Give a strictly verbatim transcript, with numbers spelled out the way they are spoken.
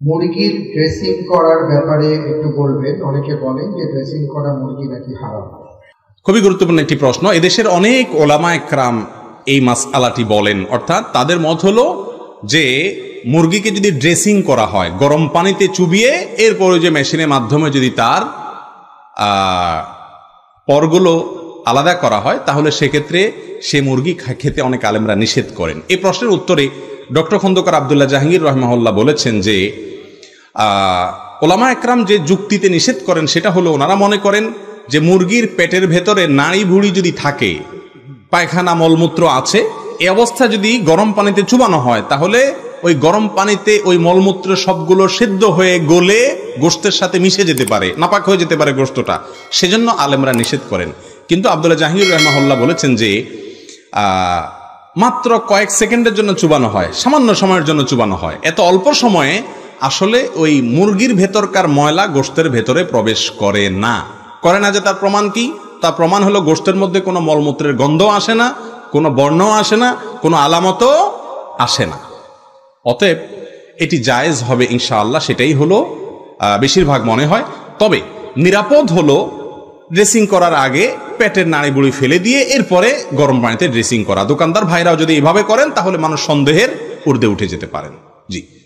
মুরগির ড্রেসিং করার ব্যাপারে একটু বলবেন। অনেকে বলেন যে ড্রেসিং করা মুরগি নাকি হারাম। খুবই গুরুত্বপূর্ণ একটি প্রশ্ন। এদেশের অনেক ওলামা একরাম এই মাসআলাটি বলেন, অর্থাৎ তাদের মত হলো যে মুরগিকে যদি ড্রেসিং করা হয় গরম পানিতে চুবিয়ে এরপরে যে মেশিনের মাধ্যমে যদি তার পরগুলো আলাদা করা হয় তাহলে সেক্ষেত্রে সে মুরগি খেতে অনেক আলেমরা নিষেধ করেন। এই প্রশ্নের উত্তরে ডক্টর খন্দকার আব্দুল্লাহ জাহাঙ্গীর রহমাহুল্লাহ বলেছেন যে ওলামা একরাম যে যুক্তিতে নিষেধ করেন সেটা হলো ওনারা মনে করেন যে মুরগির পেটের ভেতরে নাড়ি ভুড়ি যদি থাকে, পায়খানা মলমূত্র আছে, এই অবস্থা যদি গরম পানিতে চুবানো হয় তাহলে ওই গরম পানিতে ওই মলমূত্র সবগুলো সিদ্ধ হয়ে গলে গোশতের সাথে মিশে যেতে পারে, নাপাক হয়ে যেতে পারে গোশতটা, সেজন্য আলেমরা নিষেধ করেন। কিন্তু আব্দুল্লাহ জাহাঙ্গীর রহমাহুল্লাহ বলেছেন যে মাত্র কয়েক সেকেন্ডের জন্য চুবানো হয়, সামান্য সময়ের জন্য চুবানো হয়, এত অল্প সময়ে আসলে ওই মুরগির ভেতরকার ময়লা গোশতের ভেতরে প্রবেশ করে না। করে না যে তার প্রমাণ কি? তার প্রমাণ হলো গোশতের মধ্যে কোনো মলমূত্রের গন্ধ আসে না, কোনো বর্ণও আসে না, কোনো আলামতও আসে না। অতএব এটি জায়েজ হবে ইনশাআল্লাহ, সেটাই হলো বেশিরভাগ মনে হয়। তবে নিরাপদ হলো ড্রেসিং করার আগে পেটের নাড়ি বুড়ি ফেলে দিয়ে এরপরে গরম পানিতে ড্রেসিং করা। দোকানদার ভাইরাও যদি এভাবে করেন তাহলে মানুষ সন্দেহের ঊর্ধ্বে উঠে যেতে পারেন। জি।